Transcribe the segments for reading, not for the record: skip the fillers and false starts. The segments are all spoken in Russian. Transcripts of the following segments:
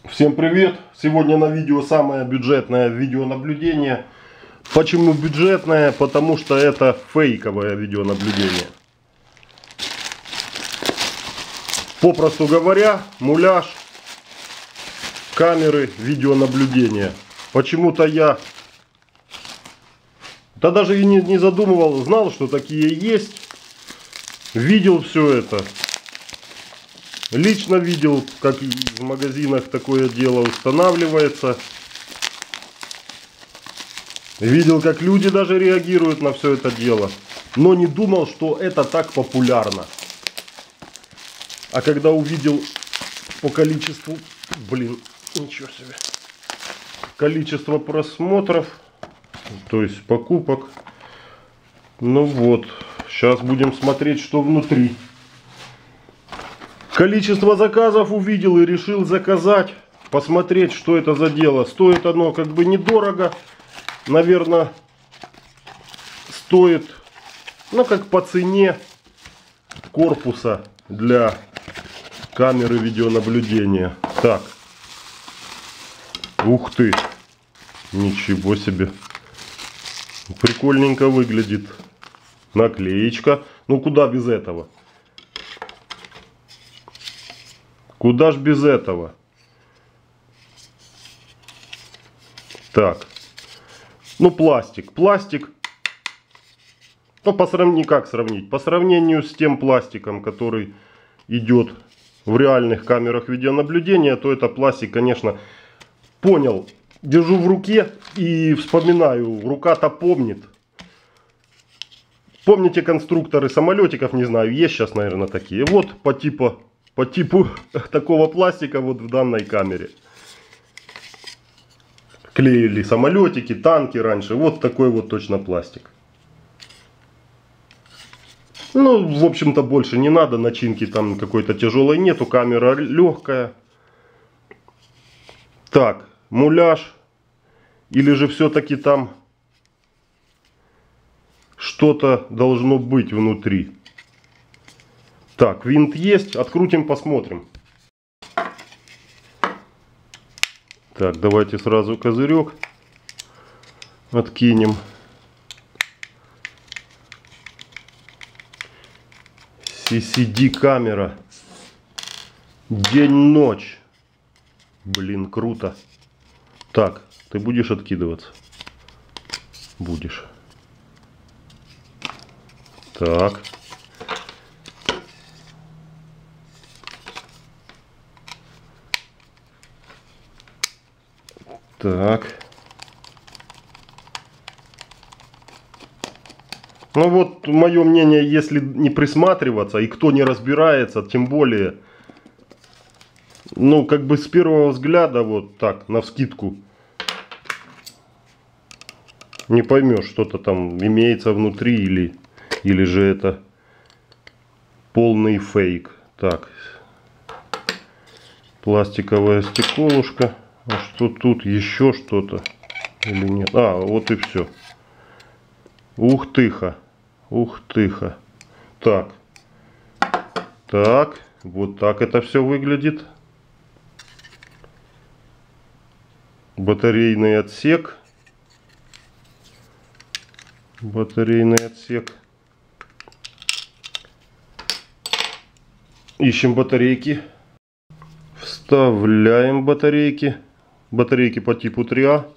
Всем привет! Сегодня на видео самое бюджетное видеонаблюдение. Почему бюджетное? Потому что это фейковое видеонаблюдение. Попросту говоря, муляж камеры видеонаблюдения. Почему-то я даже и не задумывал, знал, что такие есть. Видел все это. Лично видел, как в магазинах такое дело устанавливается. Видел, как люди даже реагируют на все это дело. Но не думал, что это так популярно. А когда увидел по количеству... ничего себе. Количество просмотров, то есть покупок. Ну вот, сейчас будем смотреть, что внутри. Количество заказов увидел и решил заказать, посмотреть, что это за дело. Стоит оно как бы недорого, наверное, стоит, ну как по цене корпуса для камеры видеонаблюдения. Так, ух ты, ничего себе, прикольненько выглядит. Наклеечка, ну куда без этого? Куда ж без этого? Так. Ну, пластик. Пластик. Ну, как сравнить? По сравнению с тем пластиком, который идет в реальных камерах видеонаблюдения, то это пластик, конечно, понял. Держу в руке и вспоминаю. Рука-то помнит. Помните конструкторы самолетиков? Не знаю, есть сейчас, наверное, такие. Вот по типу такого пластика вот в данной камере. Клеили самолетики, танки раньше. Вот такой вот точно пластик. Ну, в общем-то, больше не надо. Начинки там какой-то тяжелой нету. Камера легкая. Так, муляж. Или же все-таки там что-то должно быть внутри. Так, винт есть. Открутим, посмотрим. Так, давайте сразу козырек откинем. CCD камера. День-ночь. Блин, круто. Так, ты будешь откидываться? Будешь. Так. Так. Ну вот, мое мнение, если не присматриваться, и кто не разбирается, тем более, ну, как бы с первого взгляда, вот так, навскидку, не поймешь, что-то там имеется внутри, или же это полный фейк. Так. Пластиковая стеколушка. А что тут? Еще что-то? Или нет? А, вот и все. Ух тыха. Ух тыха. Так. Так. Вот так это все выглядит. Батарейный отсек. Батарейный отсек. Ищем батарейки. Вставляем батарейки. Батарейки по типу 3А.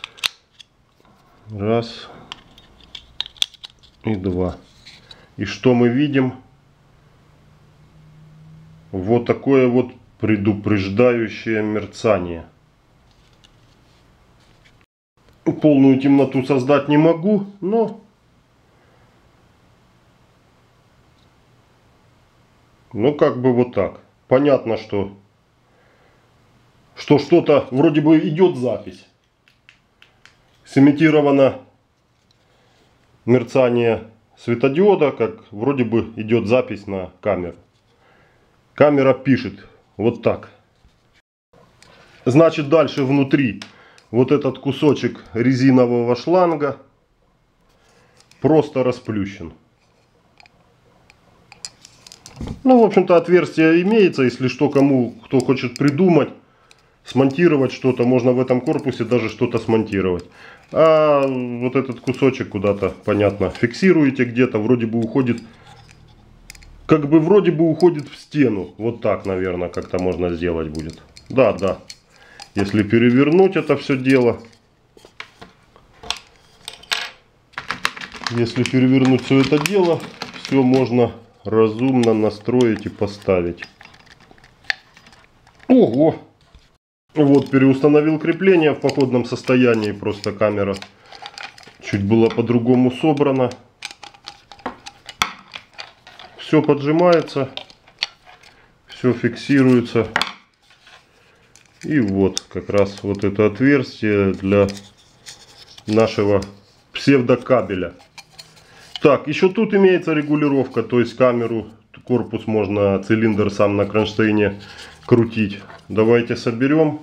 Раз. И два. И что мы видим? Вот такое вот предупреждающее мерцание. Полную темноту создать не могу, но... Ну, как бы вот так. Понятно, что что-то вроде бы идет запись. Сымитировано мерцание светодиода, как вроде бы идет запись на камеру. Камера пишет вот так. Значит, дальше внутри вот этот кусочек резинового шланга просто расплющен. Ну, в общем-то, отверстие имеется, если что, кто хочет придумать, смонтировать что-то, можно в этом корпусе даже что-то смонтировать. А вот этот кусочек куда-то, понятно, фиксируете где-то, вроде бы уходит, как бы вроде бы уходит в стену. Вот так, наверное, как-то можно сделать будет. Да, да. Если перевернуть это все дело, все можно разумно настроить и поставить. Ого! Вот, переустановил крепление в походном состоянии. Просто камера чуть была по-другому собрана. Все поджимается, все фиксируется. И вот как раз вот это отверстие для нашего псевдокабеля. Так, еще тут имеется регулировка, то есть камеру, корпус можно, цилиндр сам на кронштейне крутить. Давайте соберем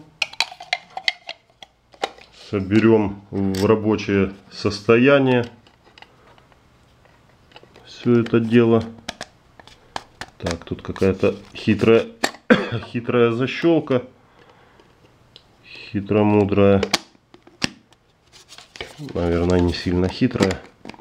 в рабочее состояние все это дело. Так, тут какая-то хитрая защелка, хитромудрая, наверное, не сильно хитрая.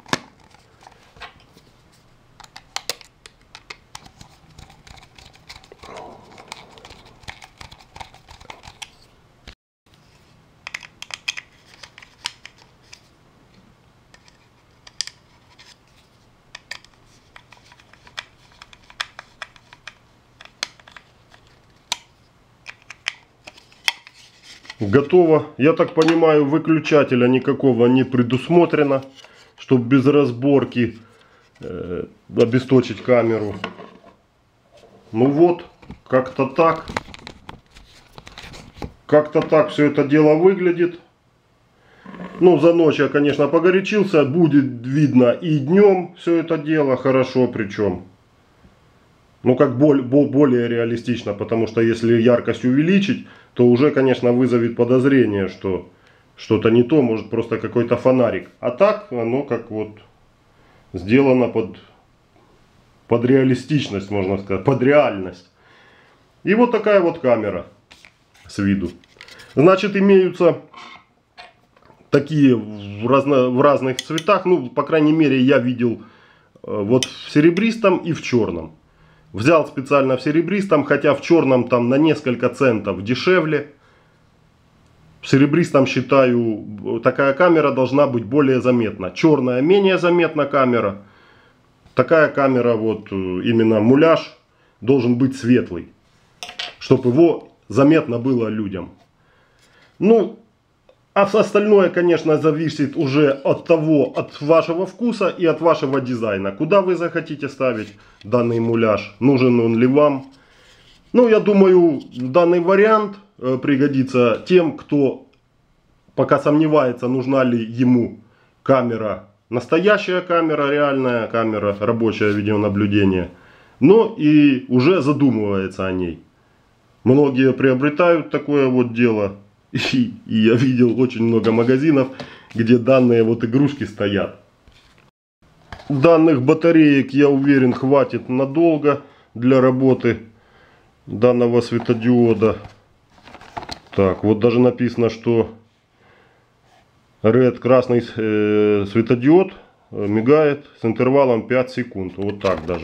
Готово. Я так понимаю, выключателя никакого не предусмотрено, чтобы без разборки обесточить камеру. Ну вот, как-то так. Как-то так все это дело выглядит. Ну, за ночь я, конечно, погорячился. Будет видно и днем все это дело хорошо, причем. Ну, как более реалистично, потому что если яркость увеличить, то уже, конечно, вызовет подозрение, что что-то не то, может просто какой-то фонарик. А так, оно как вот сделано под реалистичность, можно сказать, под реальность. И вот такая вот камера с виду. Значит, имеются такие в разных цветах, ну, по крайней мере, я видел вот в серебристом и в черном. Взял специально в серебристом, хотя в черном там на несколько центов дешевле. В серебристом, считаю, такая камера должна быть более заметна. Черная менее заметна камера. Такая камера, вот именно муляж, должен быть светлый, чтобы его заметно было людям. Ну, а остальное, конечно, зависит уже от вашего вкуса и от вашего дизайна. Куда вы захотите ставить данный муляж, нужен он ли вам. Ну, я думаю, данный вариант пригодится тем, кто пока сомневается, нужна ли ему камера, настоящая камера, реальная камера, рабочее видеонаблюдение. Но и уже задумывается о ней. Многие приобретают такое вот дело. И я видел очень много магазинов, где данные вот игрушки стоят. Данных батареек, я уверен, хватит надолго для работы данного светодиода. Так, вот даже написано, что Red, красный светодиод, мигает с интервалом 5 секунд. Вот так даже.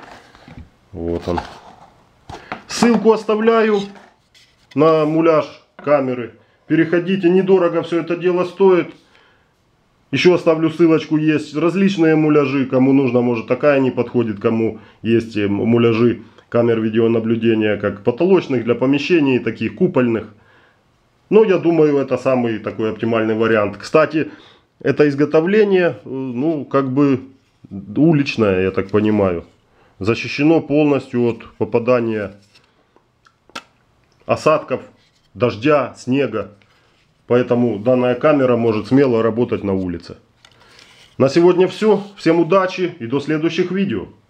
Вот он. Ссылку оставляю на муляж камеры. Переходите, недорого все это дело стоит. Еще оставлю ссылочку, есть различные муляжи. Кому нужно, может такая не подходит. Кому есть муляжи камер видеонаблюдения, как потолочных для помещений, таких купольных. Но я думаю, это самый такой оптимальный вариант. Кстати, это изготовление, ну, как бы уличное, я так понимаю. Защищено полностью от попадания осадков, дождя, снега. Поэтому данная камера может смело работать на улице. На сегодня все. Всем удачи и до следующих видео.